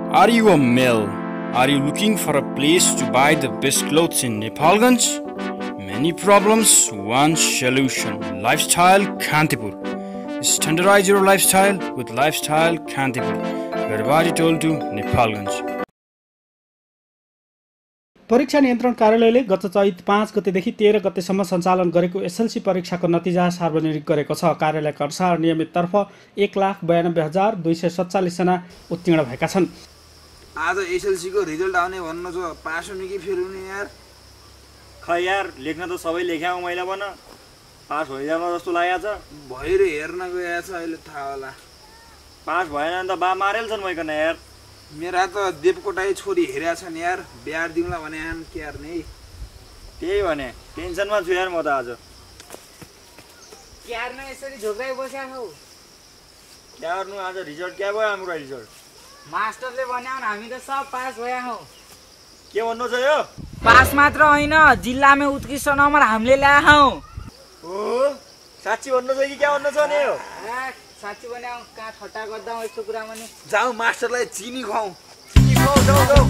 Are you a male? Are you looking for a place to buy the best clothes in Nepalganj? Many problems, one solution. Lifestyle Kantipur. Standardize your lifestyle with Lifestyle Kantipur. Garbari toll to Nepalganj. परीक्षा नियन्त्रण कार्यालयले गत चैत 5 गतेदेखि 13 गतेसम्म सञ्चालन गरेको SLC परीक्षाको नतिजा सार्वजनिक गरेको छ। कार्यालयका अनुसार नियमिततर्फ 1,92,247 जना उत्तीर्ण भएका छन्। आज एसएलसी को रिजल्ट आउने भन्नु छ, पास हुने कि फेल हुने यार? खै यार, लेख्न त सबै लेख्याउ मैले भन, पास भइजान जस्तो लागेको छ। भइरे हेर्न गएको छ, अहिले थाहा होला। पास भएन भने त बा मारेल छन् मैकन यार। मेरा त देवकोटाई छोरी हेरेका छन् यार, बिहार दिउँला भने आन के यार नै। त्यही भने टेन्सनमा छु यार म त आज। यार न यसरी झोक्राइ बस्या हौ। यार नु आज रिजल्ट क्या भयो हाम्रो रिजल्ट? मास्टरले भन्याउन् हामी त सब पास भया हौ। के भन्नु छ यो? पास मात्र हैन, जिल्लामा उत्कृष्ट नम्बर हामीले ल्याए हौ। ओ साच्चै भन्नु छ कि क्या भन्नु छ नि यो? साच्चै भन्याउ, कहाँ ठट्टा गर्दा यस्तो कुरा भने। जाऊ मास्टरलाई चिनी खुवाऊ। चिनी खुवाऊ, जाऊ।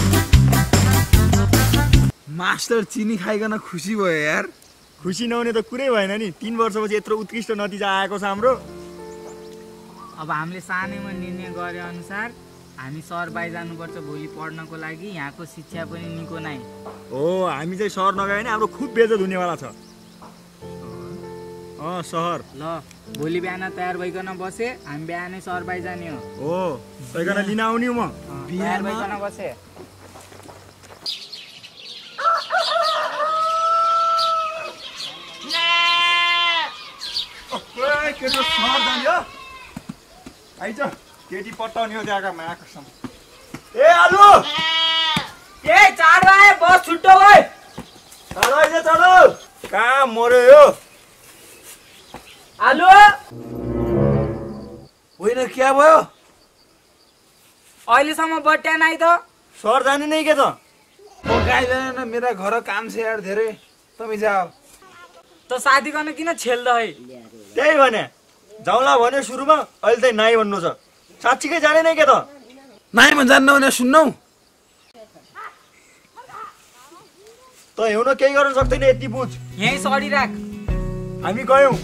मास्टर चिनी खाइकन खुसी भयो यार। खुसी नहुने त कुरै भएन नि, 3 वर्षपछि यत्रो उत्कृष्ट नतिजा आएको छ हाम्रो। अब हामीले सानैमा निर्णय गरे अनुसार हामी सहर बाहिर जानुपर्छ भोलि पढ्नको लागि। यहाँको शिक्षा पनि निको नै हो। हामी चाहिँ सहर नगए भने हाम्रो खुब बेइज्जत हुनेवाला छ। सहर ल भोलि बिहान तयार भइकन बसे, हामी बिहानै सहर बाहिर जाने हो। तैकन लिन आउने म बिहार भइकन बसे। केटो सहर जाने हो? आइज केटी पट्टाउने हो त्यहाँका मायाकसम। ए आलु, ए चाँडो आए, बस छुट्टो गए। चालो आइज, चालो। कहाँ मर्यो यो आलु? होइन क्या भयो? अहिलेसम्म बट्या नै त। सहर जाने नै के त? म गाइदैन, मेरा घर काम छ यार धेरै। तपाईँ जाओ। त साथी गर्न किन छेल्दै? त्यही भने जाउँला भन्यो सुरुमा, अहिले चाहिँ नाइ भन्नु छ। साँच्चीकै जाने नै के त? नाइमा जान्न भने सुन्नौ। त हिउन केही गर्न सक्दैन, यति बुझ। यही सडी राख। हामी गयौँ।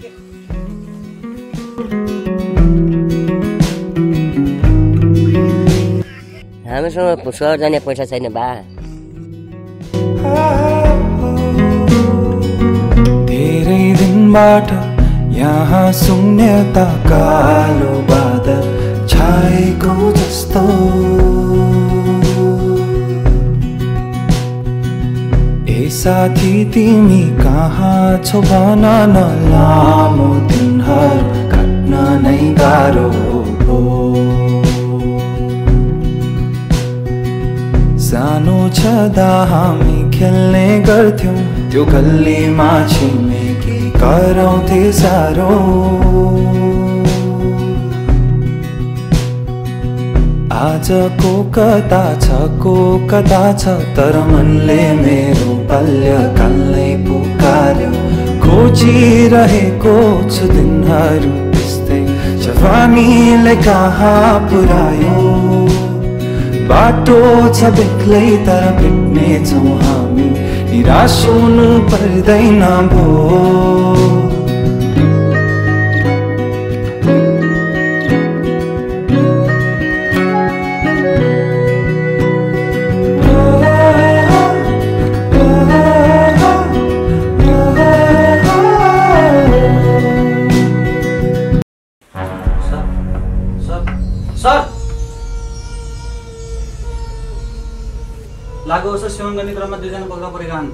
हामीसँग सहर जाने पैसा छैन बा। धेरै दिनबाट यहाँ शून्यता कालो बादल छाएको जस्तो। ए साथी तिमी कहाँ छौ भन न, लामो दिनहरू काट्न नै गाह्रो हो। सानो छँदा हामी खेल्ने गर्थ्यौं, त्यो गल्लीमा छिमेकी कराउँथे साह्रो। आजको कता छ को कता छ, तर मनले मेरो बाल्यकाललाई पुकार्यो। खोजिरहेको छु दिनहरू त्यस्तै, जवानीले कहाँ पुर्यायो। बाटो छ बेग्लै तर भेट्ने छौँ हामी, निराश हुनु पर्दैन भो। लागु होस्, सेवन गर्ने क्रममा 2 जना पक्रा परेका छन्।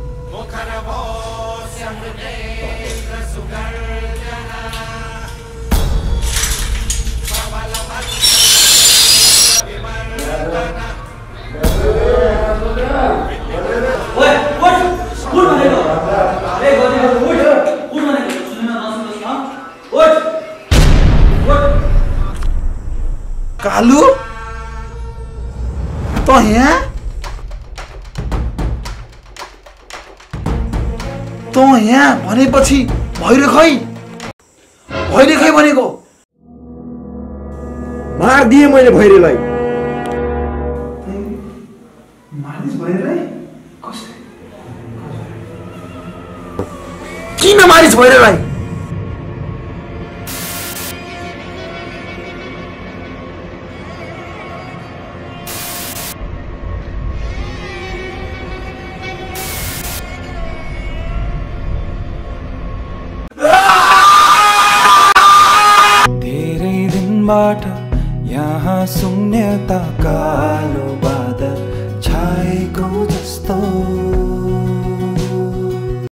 कालु त यहाँ त यहाँ भनेपछि भैरे खै भनेको मार दिए मैले भैरेलाई। बिमारी छोडेर भाइ धेरै दिनबाट यहाँ शून्यता कालो बादल छाएको जस्तो